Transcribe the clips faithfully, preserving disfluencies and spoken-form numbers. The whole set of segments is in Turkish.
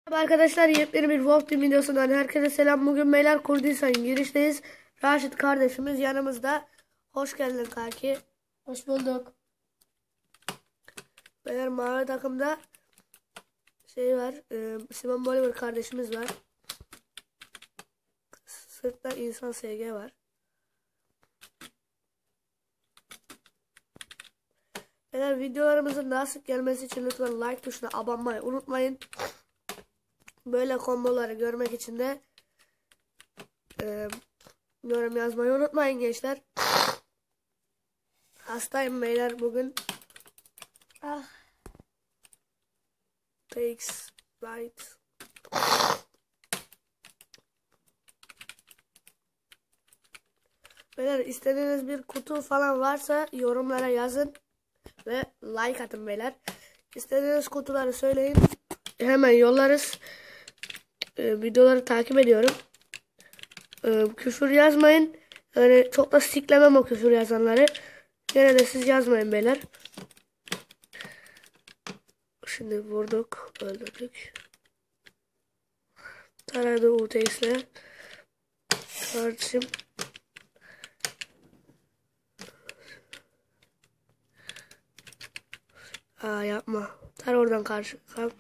Merhaba arkadaşlar, yepyeni bir Wolf Team videosundan herkese selam. Bugün Beyler Kurdistan girişteyiz. Raşit kardeşimiz yanımızda. Hoş geldin kanki. Hoş bulduk. Beyler mavi takımda şey var. E, Simon Bolivar kardeşimiz var. Sırtta insan S G var. Beyler videolarımızın daha sık gelmesi için lütfen like tuşuna abone olmayı unutmayın. Böyle komboları görmek için de e, yorum yazmayı unutmayın gençler. Hastayım beyler bugün. Ah. Takes right. Beyler istediğiniz bir kutu falan varsa yorumlara yazın ve like atın beyler. İstediğiniz kutuları söyleyin. Hemen yollarız. Ee, videoları takip ediyorum. Ee, küfür yazmayın. Yani çok da siklemem o küfür yazanları. Gene de siz yazmayın beyler. Şimdi vurduk. Öldürdük. Taradı U T X'le. Kardeşim. Aa yapma. Tar oradan karşı. Kalk.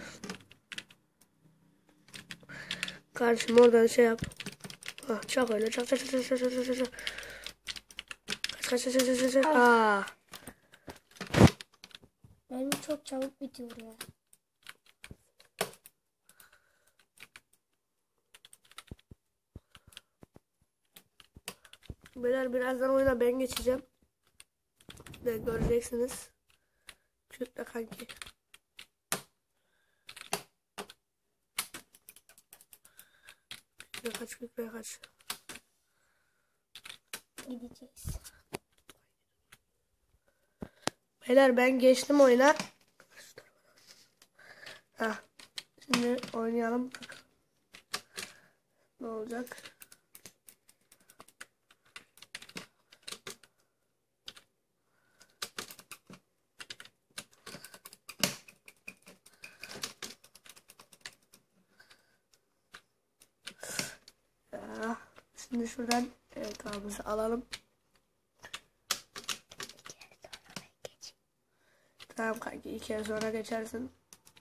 Kardeşim oradan şey yap. Ah çak öyle. Çak çak çak çak çak çak çak çak. Kaç kaç kaç kaç kaç kaç. Aa. Benim çok çabuk bitiyor ya. Beyler birazdan oyuna ben geçeceğim. De göreceksiniz. Kütle kanki. Kütle kaç kütle kaç. Gideceğiz. Beyler ben geçtim oyuna. Ha. Şimdi oynayalım. Ne olacak? Ya. Şimdi şuradan etrafımızı alalım. Tamam kanki iki ay sonra geçersin.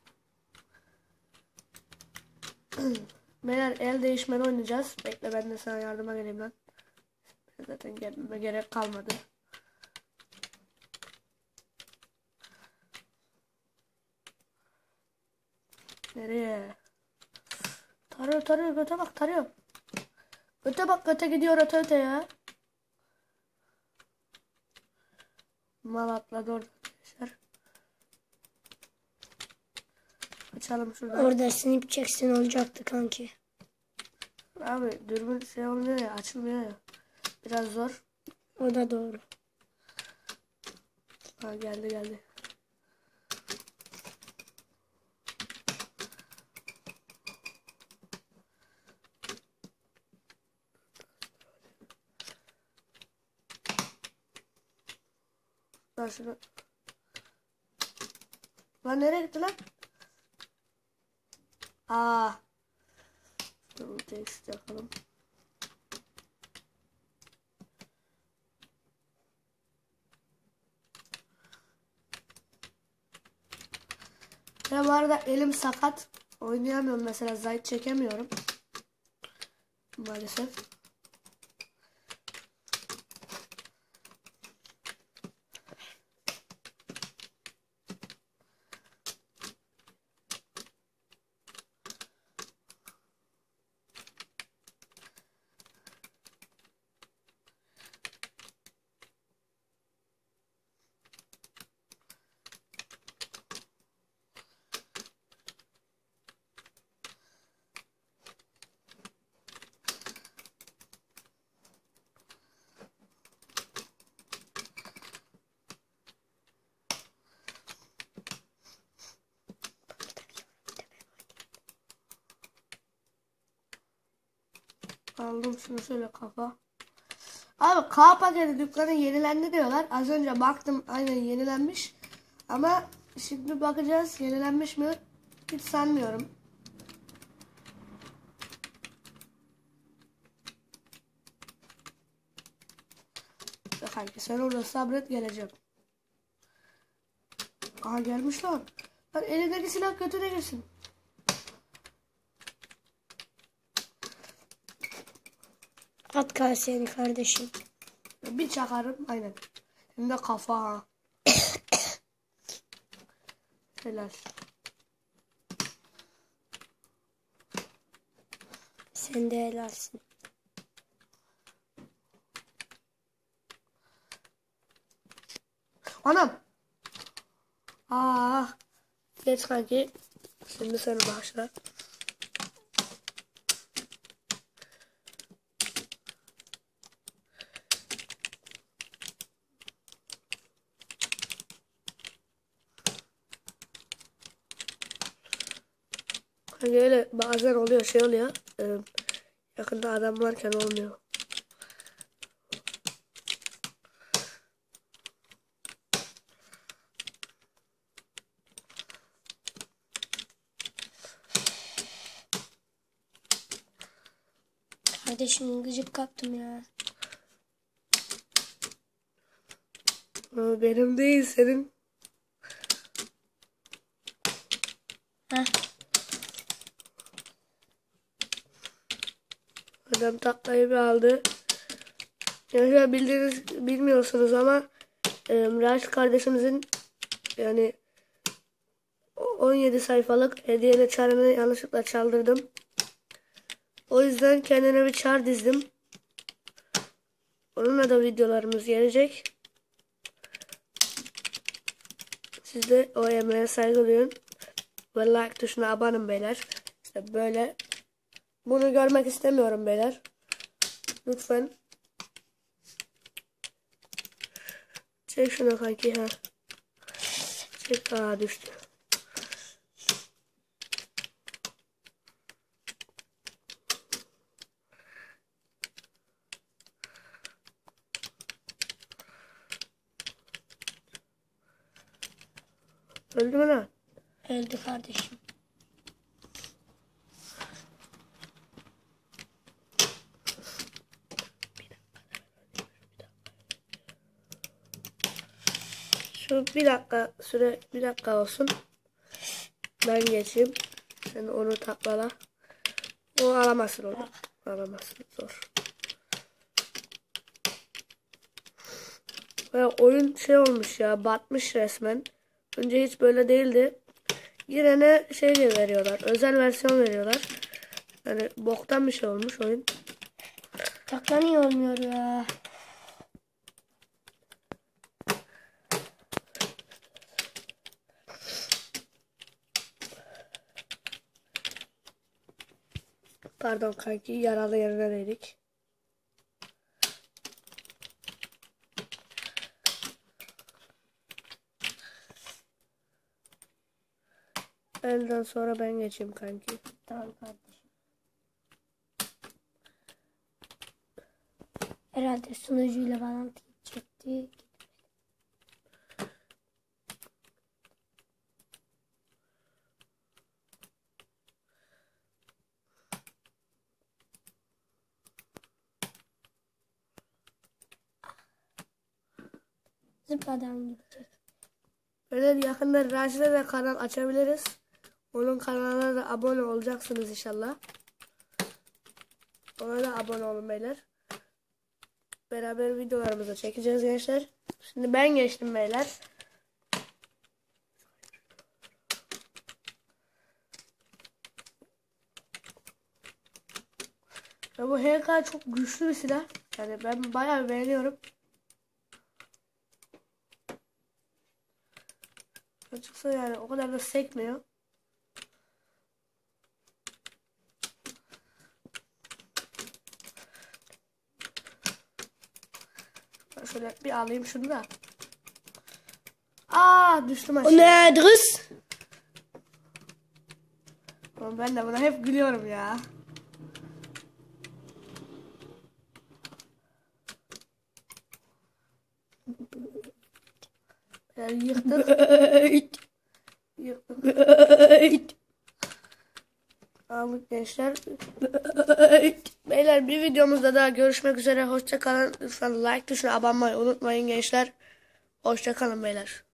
Beyler el değişmeni oynayacağız. Bekle ben de sana yardıma geleyim lan. Zaten gelmeme gerek kalmadı. Nereye? Tarıyor tarıyor göte bak tarıyor. Göte bak göte gidiyor öte öte ya. Mal atladı orada arkadaşlar. Açalım şuradan. Orada snip çeksin olacaktı kanki. Abi dürbün şey olmuyor ya açılmıyor ya. Biraz zor. O da doğru. Ha geldi geldi. Lan şunu. Lan nereye gitti lan? Aa. Dur text yapalım. Ya bu arada elim sakat. Oynayamıyorum mesela zayt çekemiyorum. Maalesef. Aldım şunu şöyle kafa. Abi K paketi dükkanı yenilendi diyorlar. Az önce baktım aynen yenilenmiş. Ama şimdi bakacağız yenilenmiş mi? Hiç sanmıyorum. kanki. Sen orada sabret, geleceğim. Aha gelmiş lan. Lan elindeki silah götüne girsin. At kaseni kardeşim. Bir çakarım aynen. Hem de kafa. Helal. Sen de helalsin. Anam. Aa. Geç kanki. Şimdi seni başla. Hani öyle bazen oluyor, şey oluyor. E, yakında adam varken olmuyor. Kardeşim gıcık kaptım ya. Ama benim değil, senin. Heh. Adam taklayı bir aldı. Yani bildiğiniz, bilmiyorsunuz ama e, Raşit kardeşimizin yani on yedi sayfalık hediyeyle çarını yanlışlıkla çaldırdım. O yüzden kendine bir çar dizdim. Onunla da videolarımız gelecek. Siz de o emeğe saygı duyun. Ve like tuşuna abanın beyler. İşte böyle. Bunu görmek istemiyorum beyler. Lütfen. Çek şunu kanki ha. Çek, aa düştü. Öldü mü lan? Öldü kardeşim. Şu bir dakika süre, bir dakika olsun. Ben geçeyim. Sen onu taklala. O alamazsın onu. Alamazsın. Zor. Ve oyun şey olmuş ya. Batmış resmen. Önce hiç böyle değildi. Yine ne şey veriyorlar. Özel versiyon veriyorlar. Yani boktan bir şey olmuş oyun. Takla niye olmuyor ya? Pardon kanki, yaralı yerine dedik. Elden sonra ben geçeyim kanki. Tamam kardeşim. Herhalde sunucuyla bağlantı çekti. Zıpladan gidecek. Böyle yakında Raşit'e de kanal açabiliriz. Onun kanalına da abone olacaksınız inşallah. Ona da abone olun beyler. Beraber videolarımızı çekeceğiz gençler. Şimdi ben geçtim beyler. Ve bu H K çok güçlü bir silah. Yani ben bayağı beğeniyorum. Açıkça yani o kadar da sekmiyor. Ben şöyle bir alayım şunu da. Aa düştüm aşağı. O ne kız? Oğlum ben de buna hep gülüyorum ya. Yani yıktık. Yıktık. Aldık gençler. Beyler bir videomuzda daha görüşmek üzere. Hoşça kalın. Lütfen like tuşuna abone olmayı unutmayın gençler. Hoşça kalın beyler.